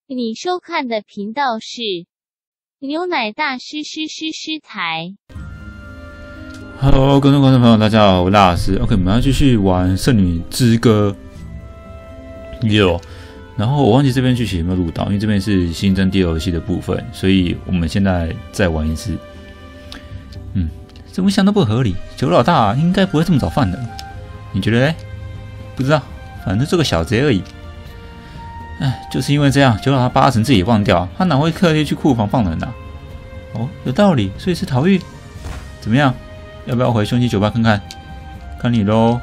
你收看的频道是牛奶大师台。 Hello， 观众朋友，大家好，我是大师。OK， 我们要继续玩《圣女之歌6》，然后我忘记这边剧情有没有录到，因为这边是新增DLC的部分，所以我们现在再玩一次。怎么想都不合理，九老大应该不会这么早犯的，你觉得嘞？不知道，反正这个小贼而已。就是因为这样，九老大8成自己也忘掉，他哪会特地去库房放人啊？哦，有道理，所以是逃狱。怎么样？要不要回凶器酒吧看看？看你咯。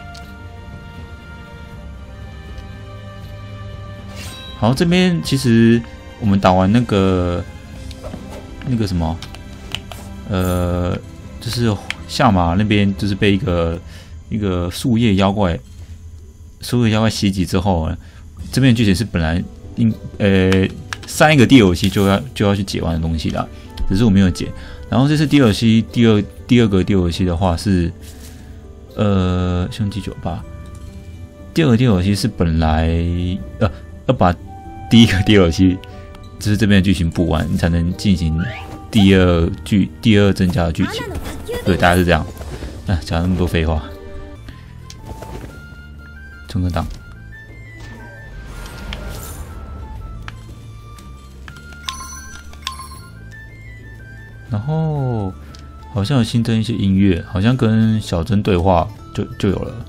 好，这边其实我们打完那个什么，就是下马那边就是被一个树叶妖怪袭击之后呢，这边的剧情是本来上一个 DLC 就要去解完的东西啦，只是我没有解。然后这次 DLC 第二个 DLC 的话是凶器酒吧，第二个 DLC 是本来要把第一个 DLC 就是这边的剧情补完，你才能进行第二增加的剧情。对，大概是这样。讲那么多废话，中个档。然后好像有新增一些音乐，好像跟小珍对话就有了。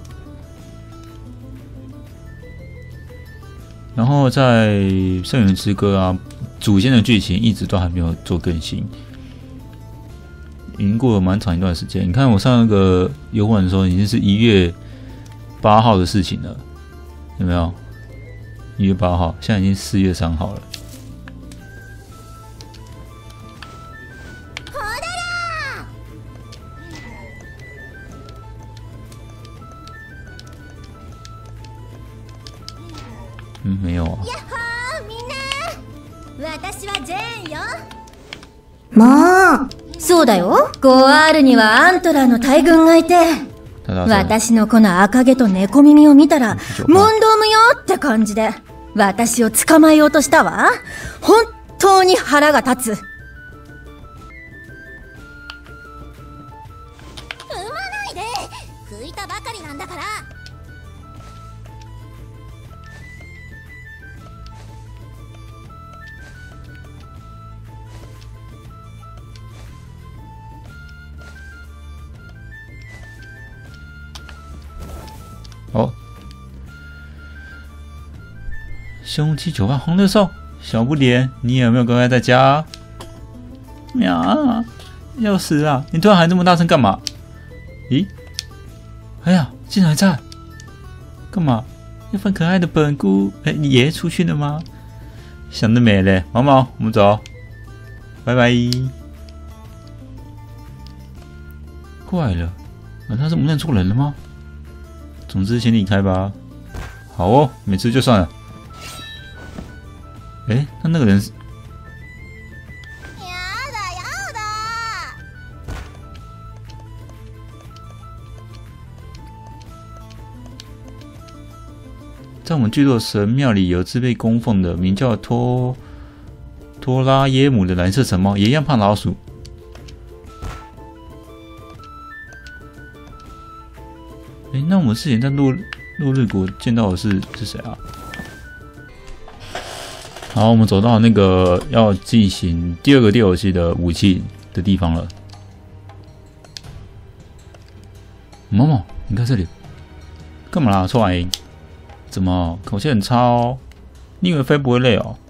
然后在《圣女之歌》啊，主线的剧情一直都还没有做更新，已经过了蛮长一段时间。你看我上那个游玩的时候，已经是1月8号的事情了，有没有？1月8号，现在已经4月3号了。没有啊。 まあ、そうだよ。5R にはアントラーの大群がいて、私のこの赤毛と猫耳を見たら問答無用って感じで私を捕まえようとしたわ。本当に腹が立つ。 産まないで、拭いたばかりなんだから。 凶器酒吧红乐兽，小不点，你有没有乖乖在家？喵，要死啊！你突然喊这么大声干嘛？咦？哎呀，竟然还在！干嘛？要放可爱的本姑？你爷爷出去了吗？想得美嘞！毛毛，我们走，拜拜。怪了，难道是我们认错人了吗？总之先离开吧。好哦，没吃就算了。那个人是？在我们聚落神庙里有只被供奉的名叫托拉耶姆的蓝色神猫，也一样怕老鼠。那我们之前在落日国见到的是谁啊？好，我们走到那个要进行第二个DLC的武器的地方了。毛毛，你看这里，干嘛啦？臭阿姨，怎么口气很差哦？你以为飞不会累哦？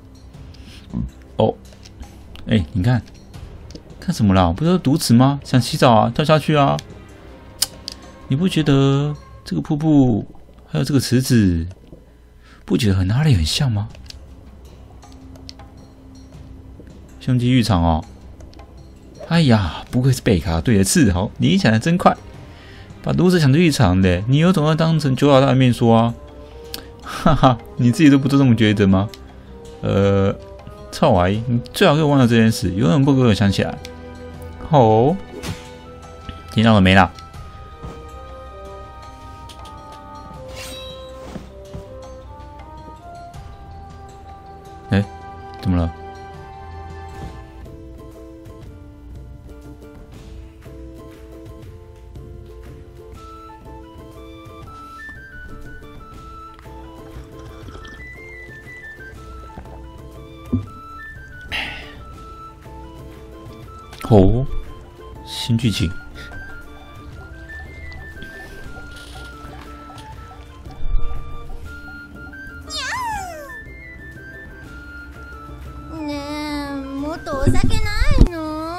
你看什么啦？不是毒词吗？想洗澡啊，跳下去啊！你不觉得这个瀑布还有这个池子，不觉得和哪里很像吗？凶器浴场哦！哎呀，不愧是贝卡队的刺豪，你想的真快，把毒蛇想去浴场的，你有种要当成九老大的面说啊！哈哈，你自己都不这么觉得吗？臭阿姨，你最好给我忘了这件事，永远不给我想起来。哦，听到了没啦？ 怎么了？哦，新剧情。 ねえ、もっとお酒ないの？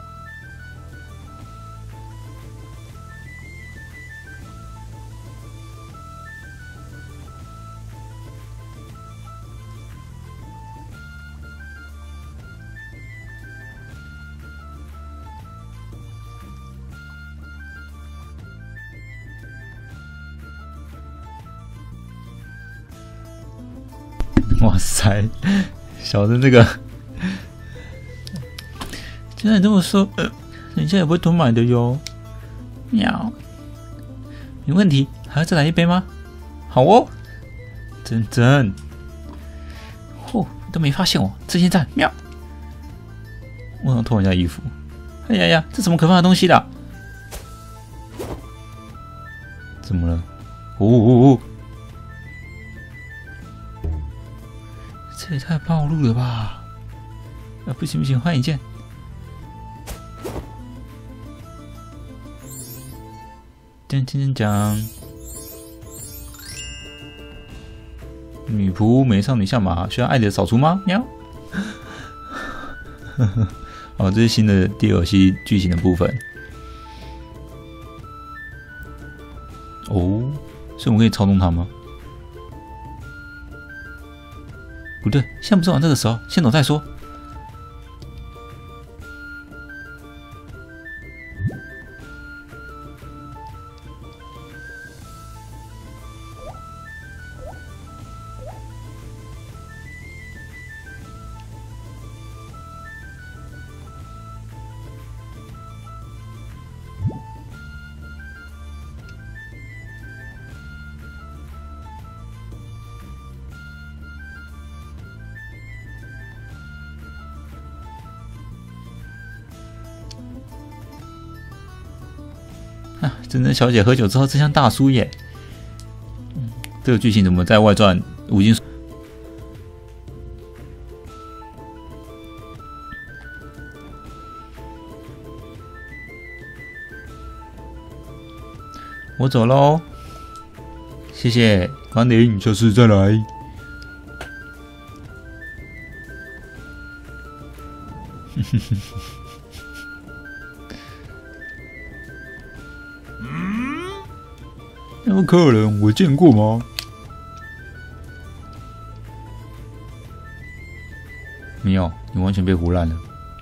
哇塞，小的那个，既然你这么说，人家也不会多买的哟。喵，没问题，还要再来一杯吗？好哦，真真，嚯，都没发现我，之前在喵，我想脱人家衣服，哎呀呀，这什么可怕的东西啦？怎么了？哦。这也太暴露了吧！不行不行，换一件。讲，女仆美少女下马，需要爱的扫除吗？喵。哦，这是新的 DLC 剧情的部分。哦，所以我们可以操纵它吗？不对，现在不是玩这个时候，先走再说。真真小姐喝酒之后真像大叔耶！这个剧情怎么在外传我已经我走喽，谢谢光临，下次再来。那个客人我见过吗？没有，你完全被唬烂了。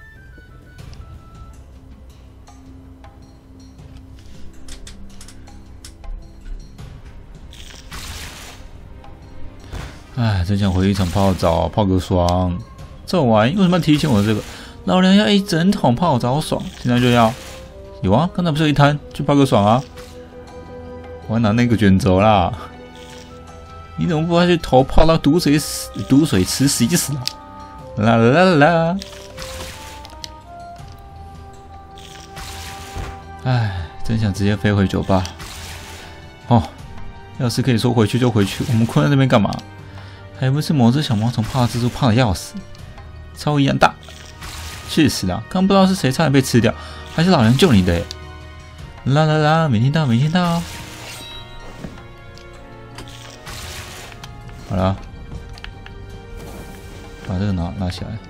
哎，真想回一场泡澡，泡个爽。这玩意为什么要提醒我这个？老娘要一整桶泡澡爽，现在就要。有啊，刚才不是有一滩，去泡个爽啊！我要拿那个卷轴啦！你怎么不把去头泡到毒水池洗死了？啦啦啦！哎，真想直接飞回酒吧。哦，要是可以说回去就回去，我们困在那边干嘛？还不是某只小毛虫怕蜘蛛怕的要死，超一样大，气死了！刚不知道是谁差点被吃掉，还是老娘救你的耶！啦啦啦，没听到，没听到。好了，把这个拿起来。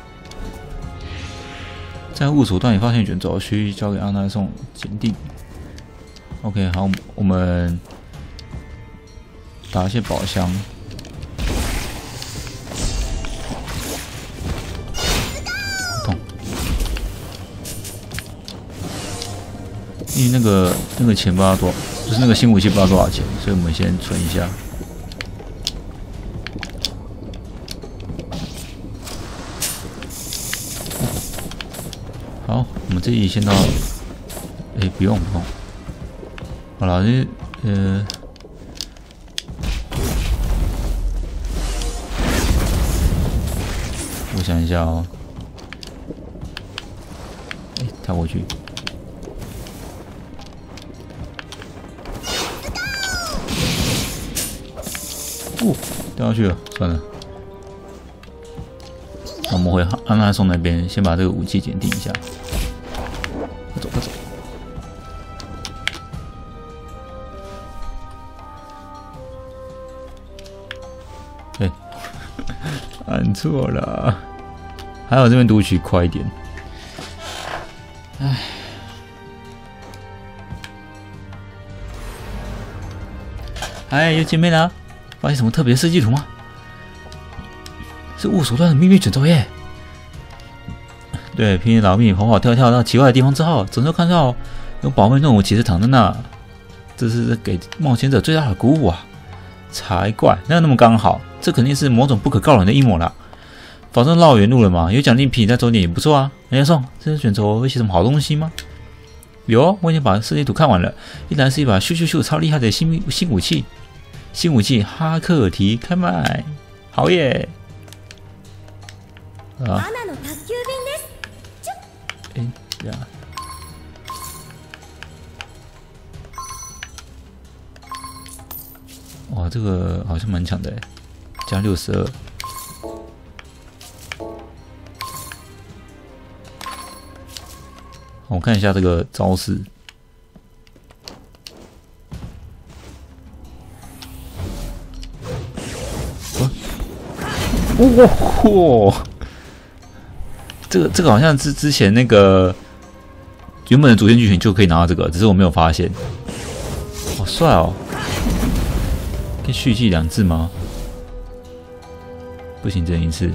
在物手段里发现卷轴，需交给阿奈送检定。OK， 好，我们打一些宝箱。痛，因为那个钱不知道多，就是那个新武器不知道多少钱，所以我们先存一下。好，我们这里先到，不用。好了， 我想一下哦。跳过去。掉下去了，算了。那我们回安娜松那边，先把这个武器检定一下。快走，快走！哎，按错了。还好这边读取快一点。哎，又见面了。发现什么特别设计图吗？是雾手段的秘密卷轴耶！对，拼命老命跑跑跳跳到奇怪的地方之后，总是看到有保卫任务骑士躺在那，这是给冒险者最大的鼓舞啊！才怪，哪有那么刚好？这肯定是某种不可告人的阴谋啦！反正绕远路了嘛，有奖励品在终点也不错啊。人家送，这是卷轴会写什么好东西吗？有，我已经把设计图看完了，依然是一把咻咻咻超厉害的新武器。新武器哈克提开卖，好耶！啊，哎呀，哇，这个好像蛮强的，加62。我看一下这个招式。哇，这个好像是之前那个原本的主线剧情就可以拿到这个，只是我没有发现。好帅哦！可以续记2次吗？不行，只能1次。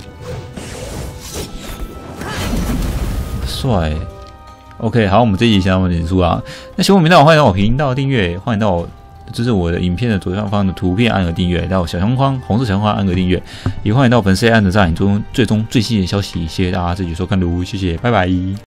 帅。OK， 好，我们这一集先到这里结束啊。那喜欢我频道，欢迎到我频道订阅，欢迎到我。支持我的影片的左上方的图片按个订阅，到小相框红色小相框按个订阅，也欢迎到粉丝按的在影中追踪最新的消息。谢谢大家这集收看，谢谢，拜拜。